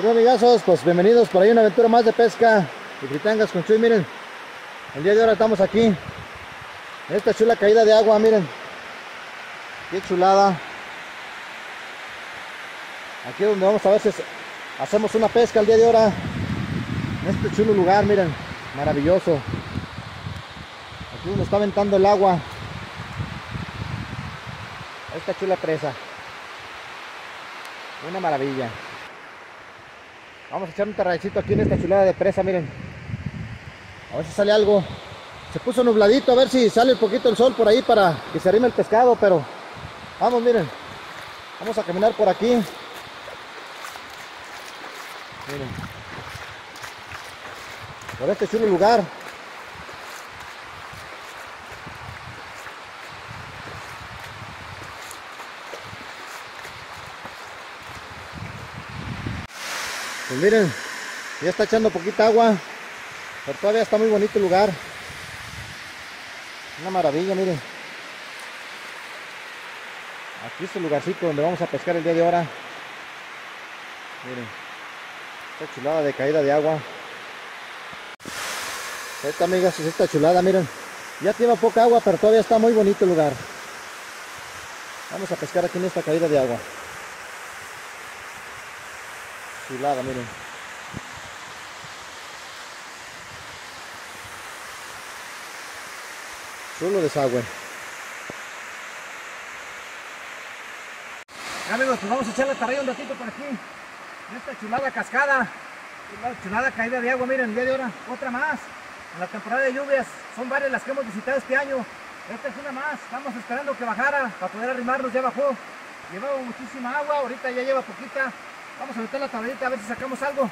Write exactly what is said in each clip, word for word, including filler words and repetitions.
Bueno, amigazos, pues bienvenidos por ahí a una aventura más de pesca y fritangas con Chuy. Miren, el día de ahora estamos aquí en esta chula caída de agua. Miren, qué chulada. Aquí es donde vamos a ver si hacemos una pesca el día de ahora, en este chulo lugar. Miren, maravilloso. Aquí donde está aventando el agua esta chula presa, una maravilla. Vamos a echar un terracito aquí en esta chulada de presa. Miren, a ver si sale algo. Se puso nubladito, a ver si sale un poquito el sol por ahí para que se arrime el pescado, pero vamos, miren, vamos a caminar por aquí. Miren, por este chulo lugar. Pues miren, ya está echando poquita agua, pero todavía está muy bonito el lugar. Una maravilla, miren. Aquí es el lugarcito donde vamos a pescar el día de ahora. Miren, esta chulada de caída de agua. Esta, amigas, es esta chulada, miren. Ya tiene poca agua, pero todavía está muy bonito el lugar. Vamos a pescar aquí en esta caída de agua. Chulada, miren. Chulo desagüe. Amigos, pues vamos a echar la tarraya un ratito por aquí, en esta chulada cascada, chulada caída de agua. Miren, el día de ahora, otra más. En la temporada de lluvias son varias las que hemos visitado este año. Esta es una más. Estamos esperando que bajara para poder arrimarnos. Ya bajó. Llevaba muchísima agua, ahorita ya lleva poquita. Vamos a meter la tarrayita a ver si sacamos algo.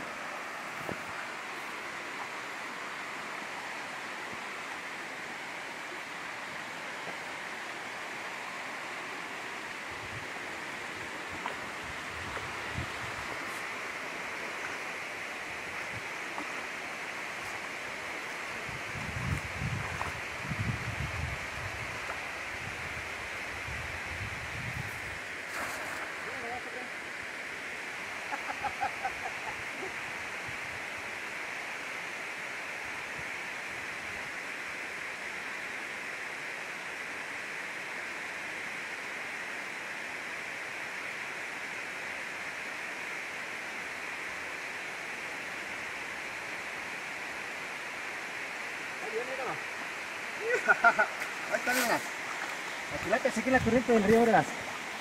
Ahí está, mira. Aquí la sigue la corriente del río, verás.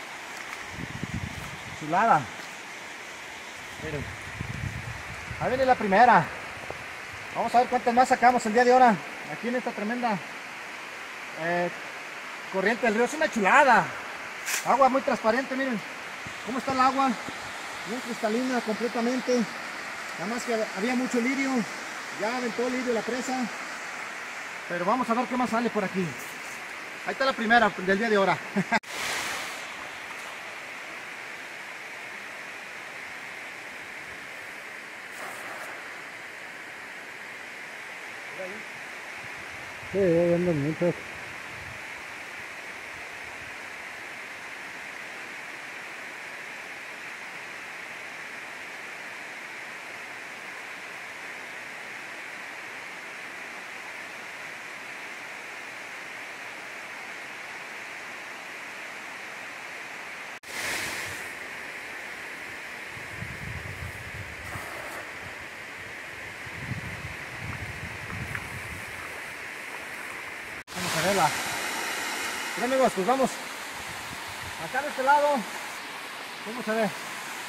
Chulada. Miren. Ahí viene la primera. Vamos a ver cuántas más sacamos el día de ahora. Aquí en esta tremenda eh, corriente del río. Es una chulada. Agua muy transparente, miren. Cómo está el agua. Bien cristalina completamente. Nada más que había mucho lirio. Ya aventó el lirio la presa. Pero vamos a ver qué más sale por aquí. Ahí está la primera del día de ahora. Sí, ahí andan muchas. Verla. Bien, amigos, pues vamos acá de este lado. Vamos a ver.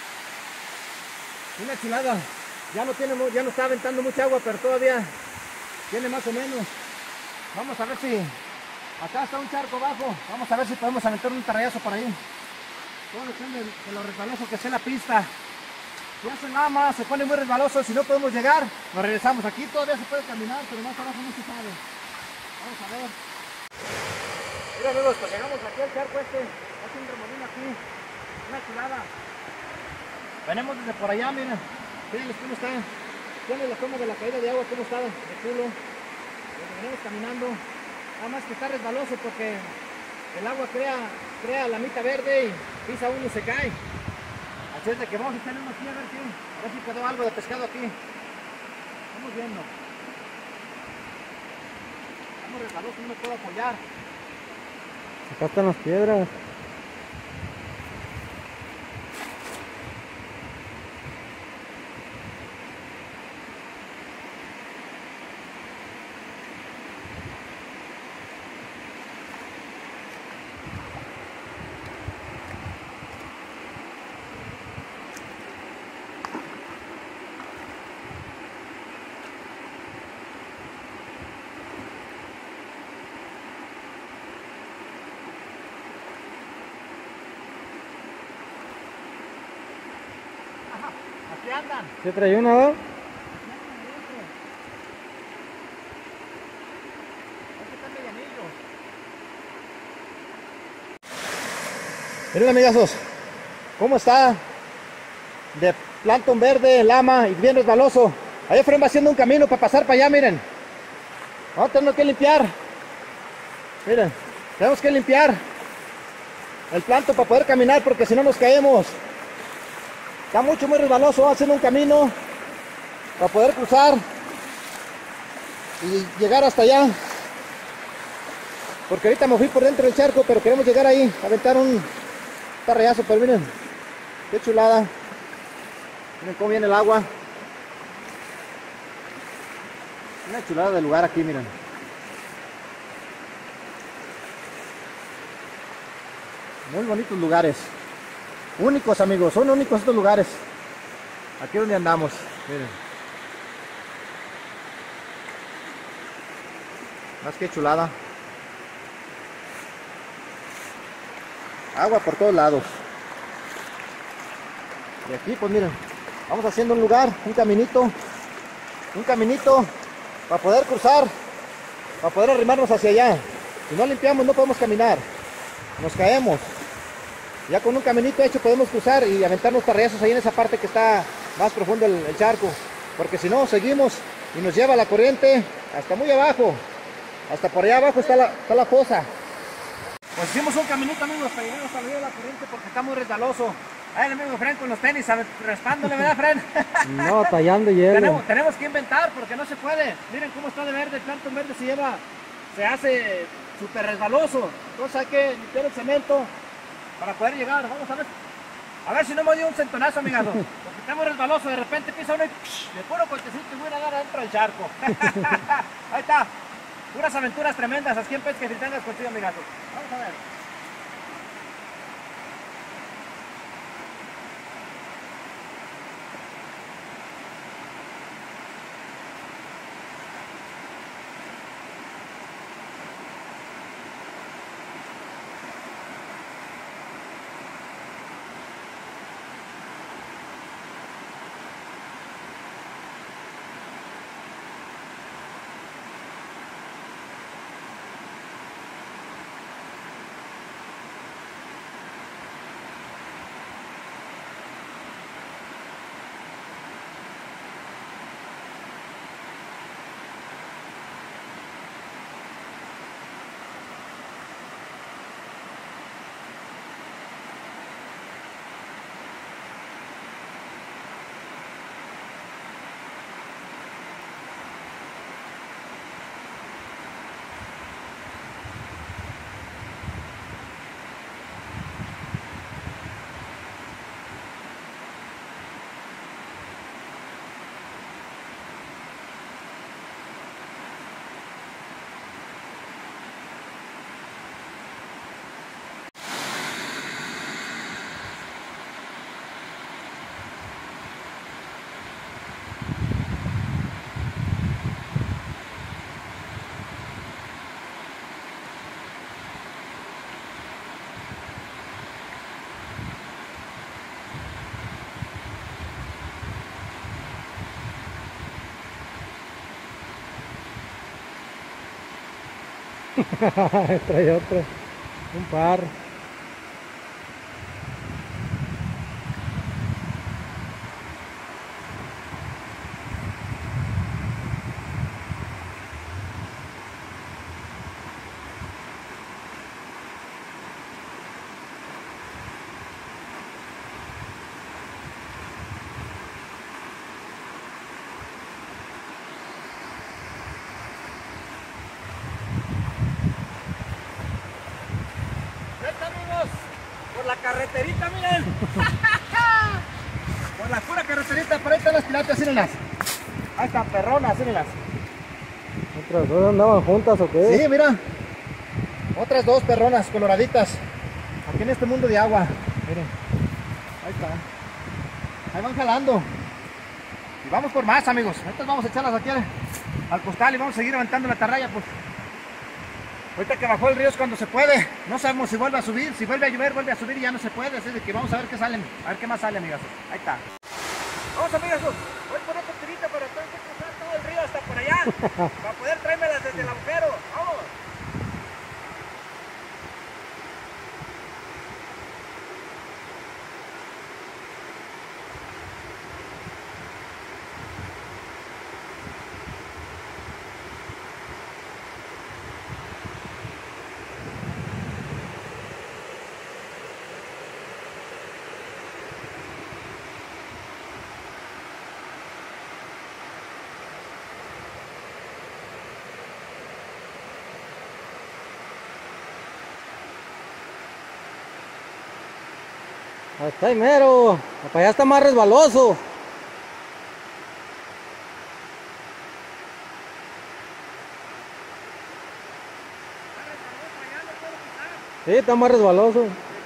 Una chulada. Ya no tiene, ya no está aventando mucha agua, pero todavía tiene más o menos. Vamos a ver si acá está un charco bajo. Vamos a ver si podemos aventar un tarrayazo por ahí. Todo depende de lo resbaloso que sea la pista. Si hace nada más, se pone muy resbaloso. Si no podemos llegar, nos regresamos. Aquí todavía se puede caminar, pero más abajo no se sabe. Vamos a ver. Mira, amigos, pues llegamos aquí al charco este. Hace un remolino aquí. Una chulada. Venimos desde por allá, miren. Miren cómo está. Tiene la toma de la caída de agua, cómo está de culo. Venimos caminando. Nada más que está resbaloso porque el agua crea, crea lamita verde y pisa uno y se cae. Así es de que vamos a echarle uno aquí a ver qué, a ver si quedó algo de pescado aquí. Vamos viendo. Estamos resbalosos, no me puedo apoyar. Acá están las piedras. Aquí andan. ¿Se trae una, ¿no? Miren, amigazos, cómo está de plantón verde, lama y bien resbaloso. Allá afuera va haciendo un camino para pasar para allá, miren. Vamos a tener que limpiar. Miren, tenemos que limpiar el planto para poder caminar porque si no nos caemos. Está mucho, muy resbaloso, haciendo un camino para poder cruzar y llegar hasta allá. Porque ahorita me fui por dentro del charco, pero queremos llegar ahí, aventar un tarrayazo, pero miren, qué chulada. Miren cómo viene el agua. Una chulada de lugar aquí, miren. Muy bonitos lugares. Únicos, amigos, son únicos estos lugares. Aquí es donde andamos, miren. Más que chulada. Agua por todos lados. Y aquí, pues miren, vamos haciendo un lugar, un caminito, un caminito para poder cruzar, para poder arrimarnos hacia allá. Si no limpiamos, no podemos caminar, nos caemos. Ya con un caminito hecho podemos cruzar y aventarnos tarreazos ahí en esa parte que está más profundo el, el charco, porque si no seguimos y nos lleva la corriente hasta muy abajo, hasta por allá abajo está la, está la fosa. Pues hicimos un caminito, amigos, para llegar hasta la orilla de la corriente porque está muy resbaloso. Ahí el amigo Fren con los tenis, raspándole, ¿verdad, Fren? No, tallando hielo. Tenemos, tenemos que inventar porque no se puede. Miren cómo está de verde, el plantón verde se lleva, se hace súper resbaloso. Entonces hay que limpiar el cemento para poder llegar. Vamos a ver. A ver si no me dio un centonazo, amigazo. Porque estamos resbaloso, de repente pisa uno y psh, de puro cochecito y voy a dar adentro del charco. Ahí está. Puras aventuras tremendas aquí en Pesca y Fritangas contigo, amigazo. Vamos a ver. Trae otro, un par. la carreterita, miren. Por la pura carreterita, por ahí están las tilapias, mírenlas. Ahí están perronas, mírenlas. ¿Otras dos andaban juntas o qué? Sí, mira. Otras dos perronas coloraditas. Aquí en este mundo de agua. Miren. Ahí está. Ahí van jalando. Y vamos por más, amigos. Estas vamos a echarlas aquí al, al costal y vamos a seguir levantando la atarraya, pues. Ahorita que bajó el río es cuando se puede. No sabemos si vuelve a subir. Si vuelve a llover, vuelve a subir y ya no se puede. Así de que vamos a ver qué salen. A ver qué más sale, amigas. Ahí está. Vamos, amigos. Voy por otra tirita, pero tengo que cruzar todo el río hasta por allá. Para poder traérmelas desde el agujero. Vamos. Hasta ahí mero. Para allá está más resbaloso. Sí, está más resbaloso.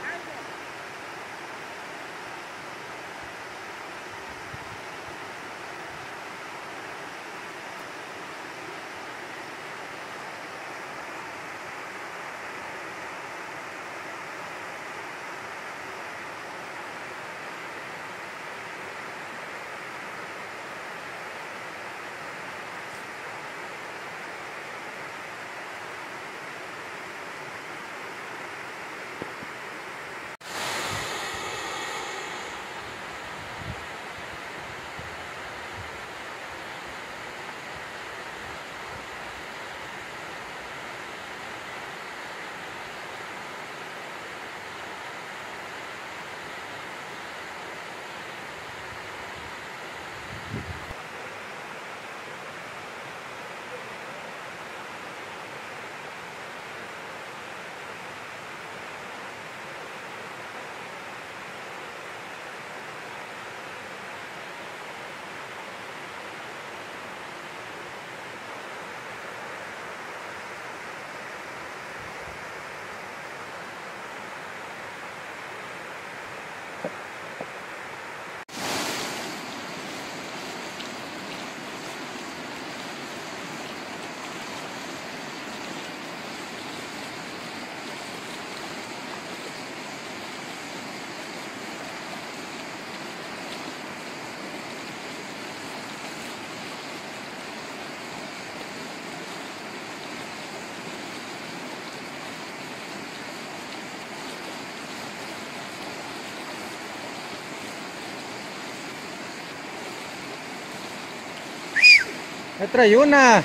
Me trae una.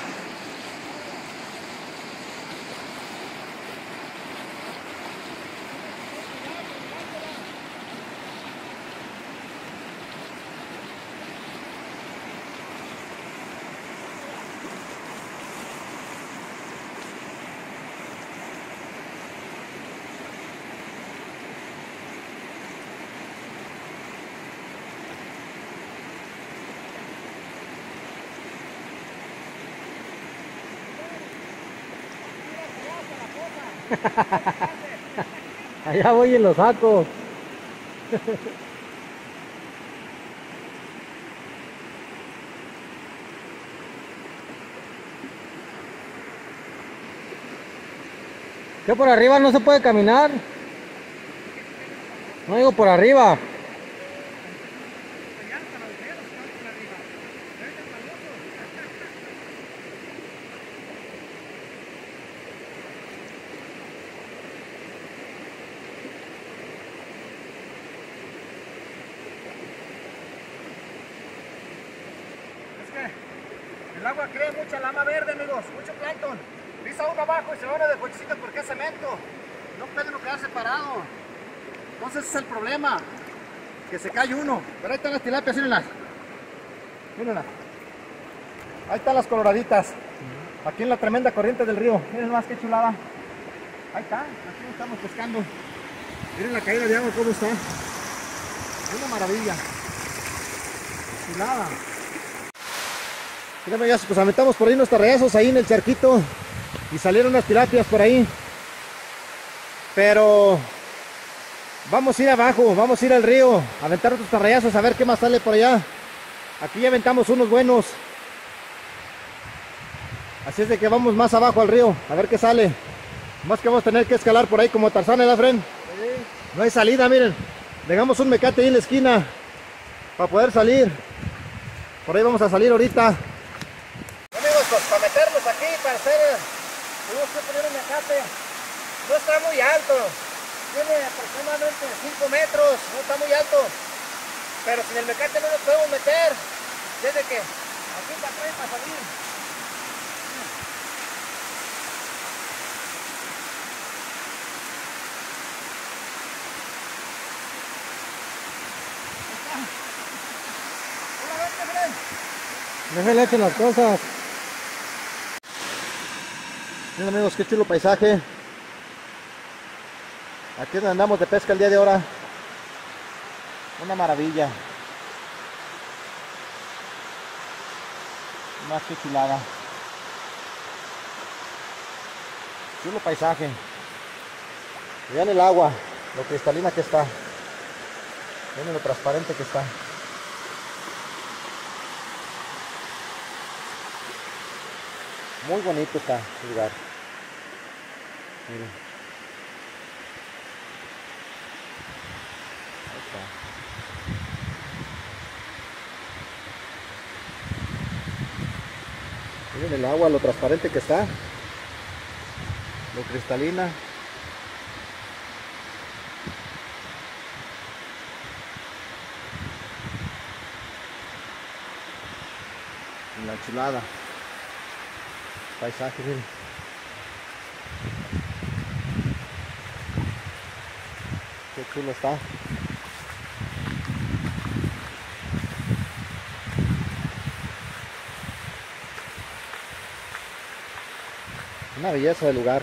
Allá voy y lo saco. ¿Qué por arriba no se puede caminar? No digo por arriba. El agua crea mucha lama verde, amigos, mucho plancton. Pisa uno abajo y se va uno de cochecito porque es cemento. No puede uno quedar separado. Entonces ese es el problema, que se cae uno. Pero ahí están las tilapias, mírenlas. Mírenlas. Ahí están las coloraditas. Aquí en la tremenda corriente del río. Miren más que chulada. Ahí está, aquí estamos pescando. Miren la caída de agua cómo está. Es una maravilla. Chulada. Miren, ya pues aventamos por ahí unos tarreazos ahí en el charquito y salieron unas tilapias por ahí. Pero vamos a ir abajo, vamos a ir al río, a aventar otros tarreazos a ver qué más sale por allá. Aquí ya aventamos unos buenos. Así es de que vamos más abajo al río, a ver qué sale. Más que vamos a tener que escalar por ahí como Tarzán, ¿eh, Fren? Sí. No hay salida, miren. Dejamos un mecate ahí en la esquina para poder salir. Por ahí vamos a salir ahorita. Amigos, pues para meternos aquí, para hacer, tenemos que poner un mecate. No está muy alto. Tiene aproximadamente cinco metros, no está muy alto. Pero sin el mecate no nos podemos meter. Desde que aquí para atrás para salir. Déjale hecho las cosas. Miren amigos, qué chulo paisaje. Aquí es donde andamos de pesca el día de ahora. Una maravilla. Más que chulada. Chulo paisaje. Vean el agua, lo cristalina que está. Vean lo transparente que está. Muy bonito está el lugar. Miren. Ahí está. Miren el agua, lo transparente que está. Lo cristalina. Y la chulada. Paisaje, miren. Qué chulo está. Una belleza de lugar.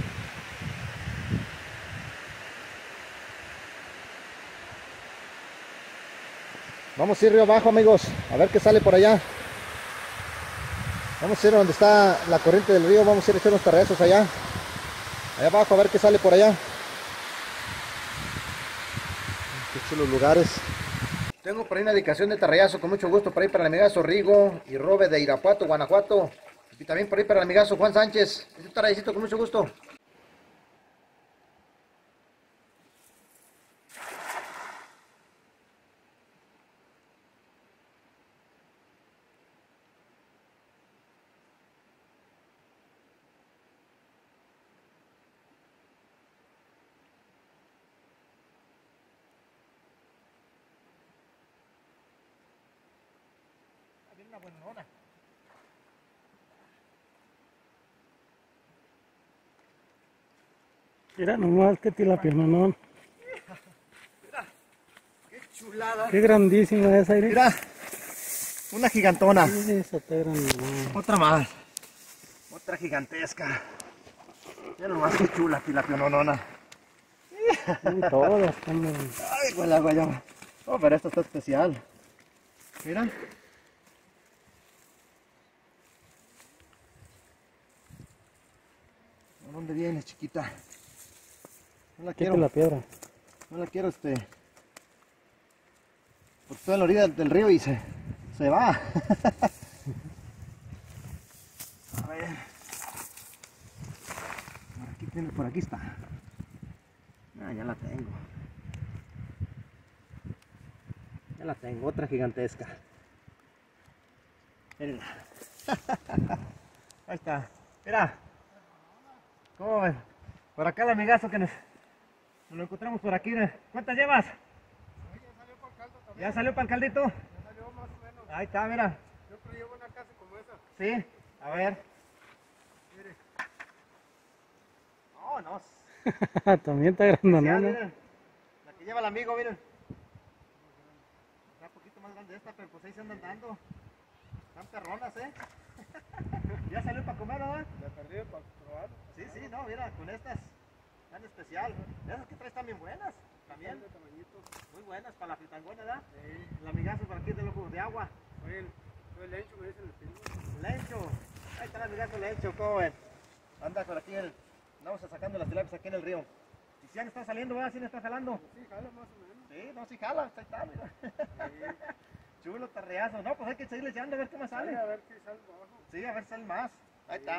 Vamos a ir río abajo, amigos, a ver qué sale por allá. Vamos a ir a donde está la corriente del río, vamos a ir a echar unos tarreazos allá. Allá abajo a ver qué sale por allá. Qué chulos lugares. Tengo por ahí una dedicación de tarreazo con mucho gusto por ahí para el amigazo Rigo y Robe de Irapuato, Guanajuato. Y también por ahí para el amigazo Juan Sánchez. Este tarreacito con mucho gusto. Una buena nona. Mira nomás que tilapia, no. Mira, qué chulada. Qué grandísima es, Aire. Mira, una gigantona. Esa está grande. Otra más. Otra gigantesca. Mira nomás qué chula tilapia nonona. Todas están bien. Ay, con la guayaba. Oh, pero esta está especial. Mira. ¿A dónde vienes, chiquita? No la quiero. La piedra. No la quiero, este. Porque estoy en la orilla del río y se, se va. A ver. Por aquí tiene, por aquí está. Ah, ya la tengo. Ya la tengo, otra gigantesca. Mírenla. Ahí está. Mira. ¿Cómo ven? Por acá el amigazo que nos, nos lo encontramos por aquí. ¿Cuántas llevas? Ya salió para el caldo también. ¿Ya salió para el caldito? Ya salió más o menos. Ahí está, mira. Yo creo que llevo una casa como esa. Sí, a ver. Mire. No, no. También está Especial, grandona. miren. La que lleva el amigo, miren. Está un poquito más grande esta, pero pues ahí se andan dando. Están perronas, ¿eh? Ya salió para comer, ¿no? La perdí para probar. Sí, sí, no, mira, con estas. Están especial. Esas que traes están bien buenas. También. De tamañito. Muy buenas para la fritangona, ¿verdad? Sí. El amigazo por aquí de los de agua. Fue el, fue el lencho, me dicen los primos. Lencho. Ahí está el amigazo Lencho, ¿cómo ven? Anda por aquí el... Andamos sacando las tilapias aquí en el río. Y si ya no está saliendo, ¿verdad? ¿Sí no está jalando? Sí, jala más o menos. Sí, no, sí jala. Ahí está, mira. Sí. Chulo, tarreazo. No, pues hay que seguirle echando a ver qué más Sale sale. a ver qué sale abajo. Sí, a ver si sale más. Ahí está.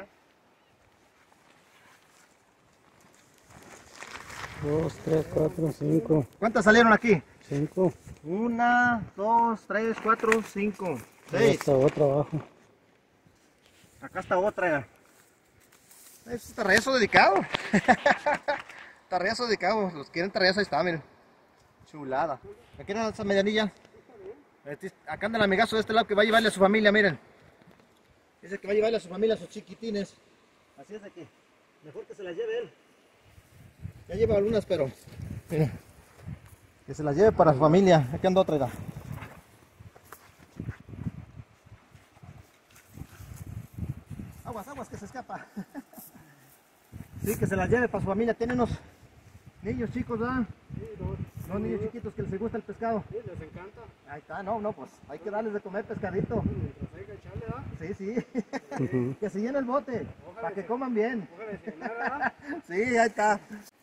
Dos, tres, cuatro, cinco. ¿Cuántas salieron aquí? Cinco. Una, dos, tres, cuatro, cinco, Ahí seis. está otra abajo. Acá está otra. Es tarreazo dedicado. Tarreazo dedicado. Los quieren tarreazo, ahí está, miren. Chulada. Aquí era esa medianilla. Este- Acá anda el amigazo de este lado que va a llevarle a su familia, miren. Dice que va a llevarle a su familia a sus chiquitines. Así es de que mejor que se las lleve él. Ya lleva algunas, pero miren, que se las lleve para su familia. Aquí anda otra edad. Aguas, aguas, que se escapa. Sí, que se las lleve para su familia. Tienen unos niños chicos, ¿verdad? Sí, dos. Dos niños chiquitos que les gusta el pescado. Sí, les encanta. Ahí está, no, no, pues hay que darles de comer pescadito. Mientras hay que echarle, ¿verdad? Sí, sí. Que se llene el bote, Ojalá para que se- coman bien. Ojalá se llenara, ¿verdad? Sí, ahí está.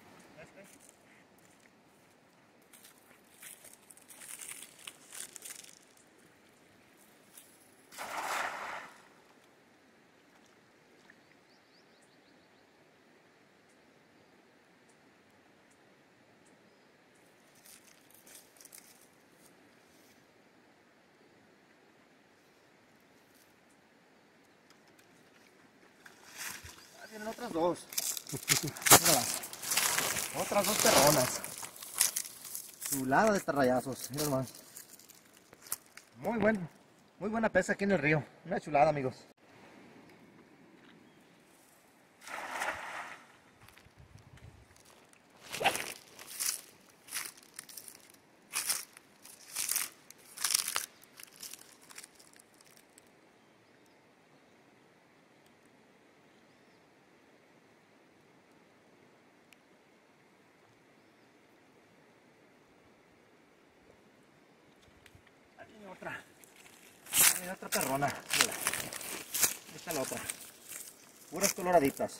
Ahí vienen otras dos. Mírala. Otras dos perronas. Chulada de tarrayazos. Mira nomás. Muy buen, muy buena pesa aquí en el río. Una chulada, amigos. Ahí viene otra. Ahí viene otra perrona. Mírala. Ahí está la otra. Puras coloraditas.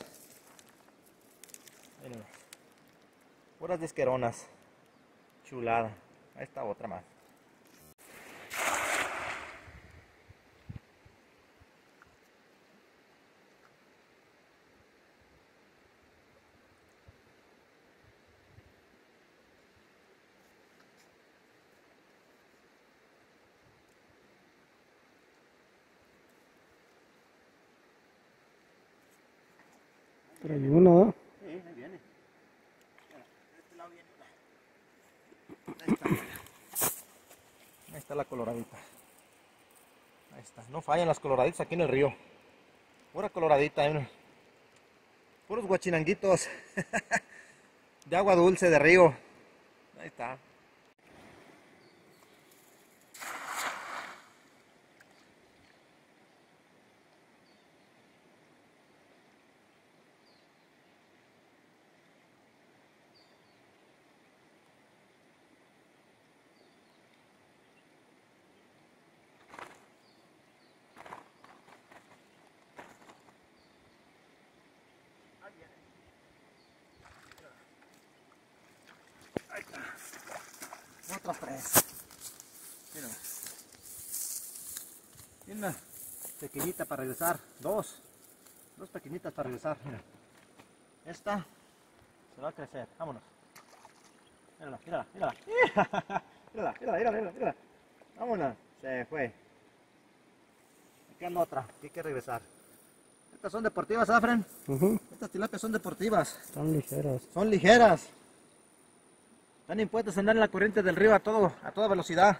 Ahí nomás. Puras disqueronas. Chulada. Ahí está otra más. Trae uno, ¿eh? Sí, ahí viene. Mira, de este lado viene una. Ahí está. Ahí está la coloradita. Ahí está. No fallan las coloraditas aquí en el río. Pura coloradita, ¿eh? Puros guachinanguitos. De agua dulce de río. Ahí está. Ahí está. Otras tres. Mira. Tiene una pequeñita para regresar. Dos. Dos pequeñitas para regresar. Mira. Esta se va a crecer. Vámonos. Mírala, mírala, mírala. Mírala, mírala, mírala, mírala, mírala. Vámonos. Se fue. Aquí anda otra. Aquí hay que regresar. Estas son deportivas, Afren. Ujú. Estas tilapias son deportivas. Están ligeras. Son ligeras. Están impuestas a andar en la corriente del río a, todo, a toda velocidad.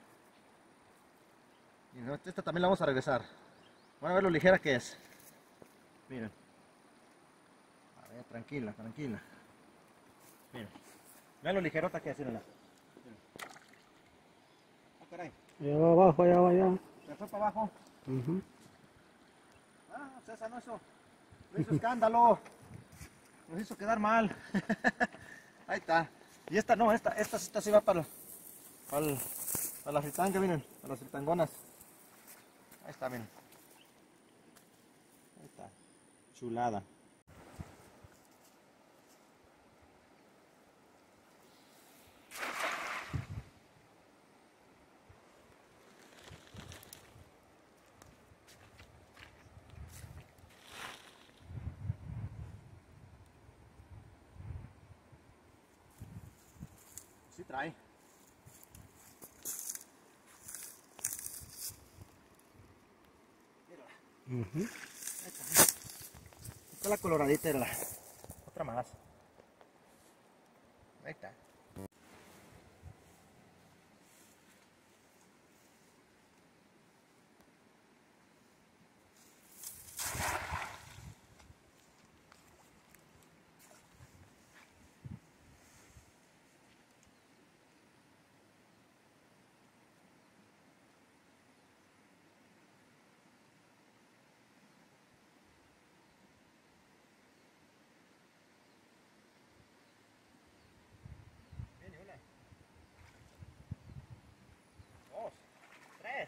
Y no, esta también la vamos a regresar. Van a ver lo ligera que es. Miren. A ver, tranquila, tranquila. Miren. Vean lo ligerota que es, mírenla. Miren. Ah, caray. Allá va abajo, allá va allá. Se fue para abajo. Ujú. Ah, César, no hizo, no hizo escándalo. nos hizo quedar mal. Ahí está. Y esta no, esta, esta, esta sí va para, para, el- para la fritanga, miren, para las fritangonas. Ahí está, miren. Ahí está. Chulada. Sí trae. Ujú. Ahí está. Ahí está la coloradita, era la otra más. Ahí está. Viene una. Dos. Tres.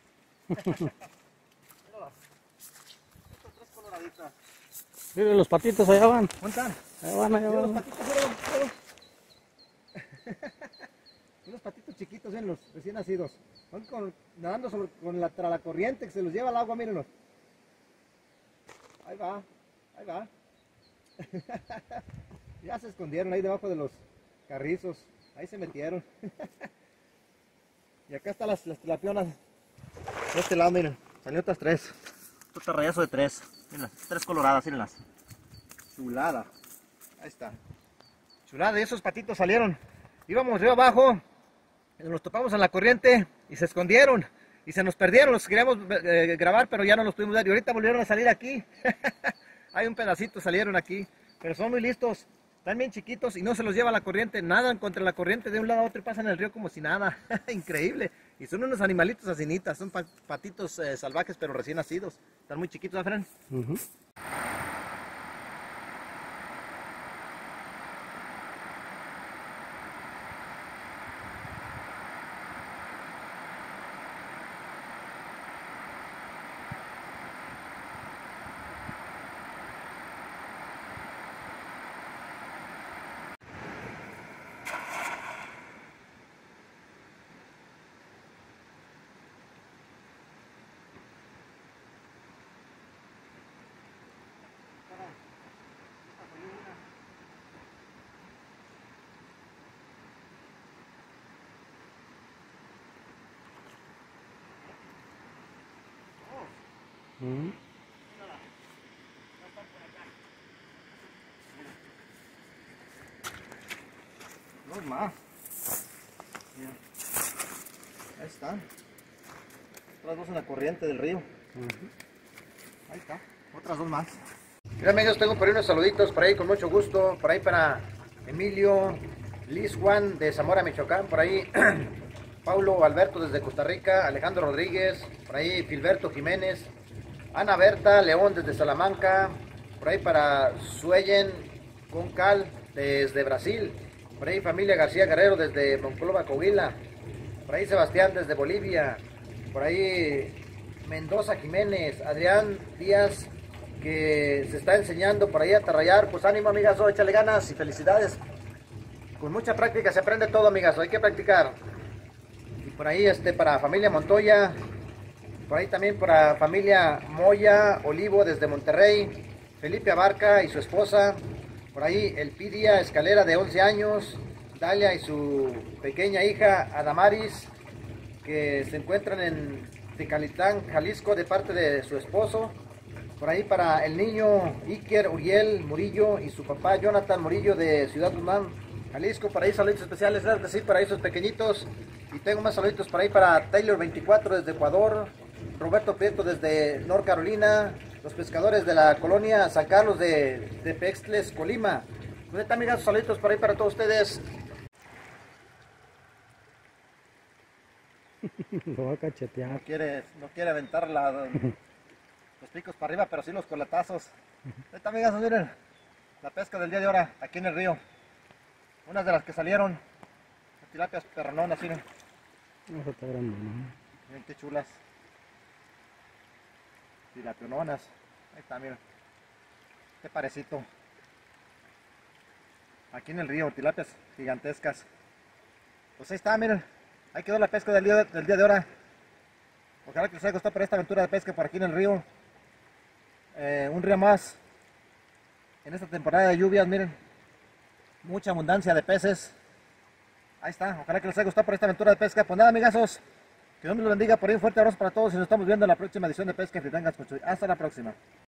Mírala. Estas tres coloraditas. Miren, los patitos allá van. ¿Dónde están? Allá van, allá Mira los van. patitos, mira, mira. Unos patitos chiquitos, ven los recién nacidos. Van con, nadando sobre, con la, tra- la corriente que se los lleva al agua, mírenlos. Ahí va, ahí va. Ya se escondieron ahí debajo de los carrizos. Ahí se metieron. Y acá están las, las tilapionas. De este lado, miren. Salió otras tres. Otro tarrayazo de tres. Miren, tres coloradas, mírenlas. Chulada. Ahí está. Chulada, y esos patitos salieron. Íbamos río abajo, nos topamos en la corriente y se escondieron. Y se nos perdieron, los queríamos eh, grabar, pero ya no los pudimos ver. Y ahorita volvieron a salir aquí. Hay un pedacito, salieron aquí. Pero son muy listos. Están bien chiquitos y no se los lleva la corriente. Nadan contra la corriente de un lado a otro y pasan el río como si nada. Increíble. Y son unos animalitos asinitas. Son pa- patitos eh, salvajes, pero recién nacidos. Están muy chiquitos, ¿no, Fran? Ujú. Ujú. Dos más. Mira. Ahí están. Otras dos en la corriente del río. Ahí está. Otras dos más. Mira, amigos, tengo por ahí unos saluditos por ahí con mucho gusto. Por ahí para Emilio Liz Juan de Zamora, Michoacán. Por ahí Paulo Alberto desde Costa Rica. Alejandro Rodríguez. Por ahí Filberto Jiménez. Ana Berta León desde Salamanca. Por ahí para Suellen Concal desde Brasil. Por ahí familia García Guerrero desde Monclova, Coahuila. Por ahí Sebastián desde Bolivia. Por ahí Mendoza Jiménez. Adrián Díaz, que se está enseñando por ahí a tarrayar. Pues ánimo, amigazo, échale ganas y felicidades. Con mucha práctica se aprende todo, amigazo, hay que practicar. Y por ahí este para familia Montoya. Por ahí también para familia Moya Olivo desde Monterrey. Felipe Abarca y su esposa. Por ahí el Pidia Escalera de once años. Dalia y su pequeña hija Adamaris, que se encuentran en Tecalitán, Jalisco, de parte de su esposo. Por ahí para el niño Iker Uriel Murillo y su papá Jonathan Murillo de Ciudad Guzmán, Jalisco. Por ahí saludos especiales, claro que sí, para esos pequeñitos. Y tengo más saluditos por ahí para Taylor veinticuatro desde Ecuador, Roberto Prieto desde North Carolina, los pescadores de la colonia San Carlos de, de Pextles, Colima. Pues ahí también saluditos por ahí para todos ustedes. Lo va a cachetear. No quiere, no quiere aventar la, los picos para arriba, pero sí los coletazos. Ahí está, amigos, miren. la pesca del día de ahora aquí en el río. Unas de las que salieron, tilapias perrononas, miren. Eso está grande, ¿no? Miren qué chulas. Tilapiononas. Ahí está, miren. Qué parecito. Aquí en el río, tilapias gigantescas. Pues ahí está, miren. Ahí quedó la pesca del día, del día de ahora. Ojalá que les haya gustado por esta aventura de pesca por aquí en el río. Eh, un río más. En esta temporada de lluvias, miren. Mucha abundancia de peces. Ahí está. Ojalá que les haya gustado por esta aventura de pesca. Pues nada, amigazos. Que Dios me los bendiga. Por ahí un fuerte abrazo para todos y nos estamos viendo en la próxima edición de Pesca Fritangas con Chuy. Hasta la próxima.